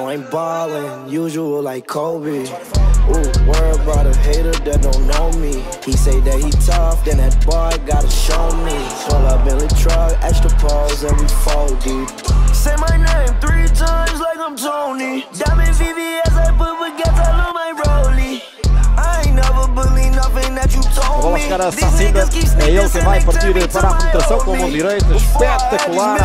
ain't ballin', usual like Kobe. Ooh, worry about a hater that don't know me. He say that he tough, then that boy gotta show me. Pull up Billy truck, extra pose, and we fold deep. Say my name 3 times like I'm Tony. Diamond VVS, I put baguettes all on my rollie. I ain't never believe nothing that you told Bola me. chegar a Sacinda, é ele quem vai partir para a penetração com a mão direita, espetacular.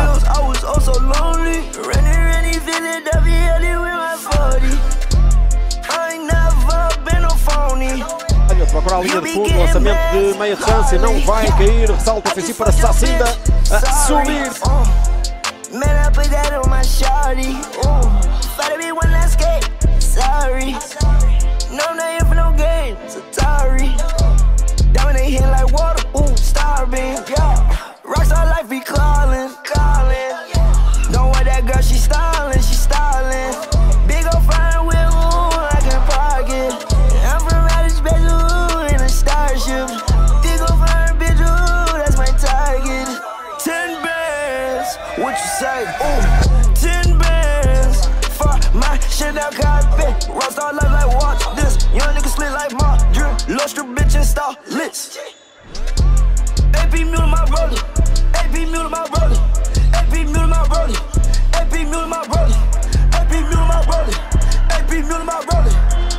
Olha, procurar a linha de fundo, lançamento de meia distância, não vai cair, ressalto ofensivo para Sacinda, a subir. Man, I put that on my shawty. Better be one last skate. Sorry. No, I'm not here for no game. Atari. Diamond they hit like water. Starbeam. Yeah. Rockstar life be calling. Don't want that girl, she styling. Big ol' fine wheel, I can park it. I'm from outer space, in a starship. Big ol' fine bitch, that's my target. 10 bands, what you say? 10 bands for my shit now carpet. Rockstar life like watch this. Young nigga slit like my drip. Lustre bitch and star lits. AP mule my roller. AP mule my roller. AP mule my roller. AP mule my roller. AP mule my roller. AP mule my roller.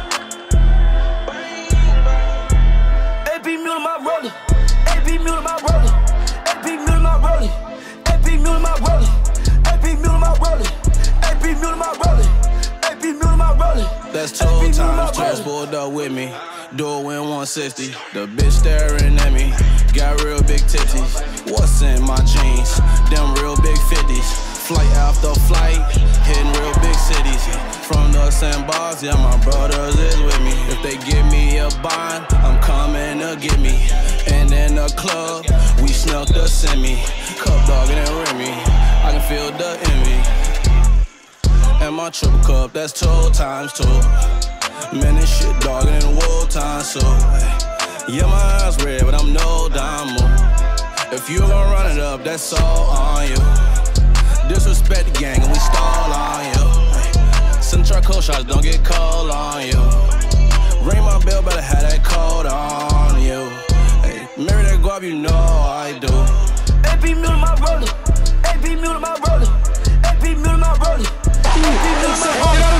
AP mule my roller. AP mule my roller. AP mule my roller. AP mule my roller. AP mule my roller. AP mule my roller. AP mule my roller. That's 12 times, transport up with me. Do it in 160. The bitch staring at me. Got real big titties. What's in my jeans? Them real big 50s. Flight after flight, hitting real big cities. From the sandbars, yeah, my brothers is with me. If they give me a bond, I'm coming to get me. And in the club, we snuck the semi. Cup dog and Remy, I can feel the envy. And my triple cup, that's 2 times 2. Man, this shit dogging in the war time, so yeah, my eyes red, but I'm no damo. If you gon' run it up, that's all on you. Disrespect the gang and we stall on you. Send charcoal shots, don't get cold on you. Ring my bell, better have that cold on you. Hey, marry that guap, you know I do. AP mule my roller. AP mule my roller. AP mule my roller. AP mule my roller.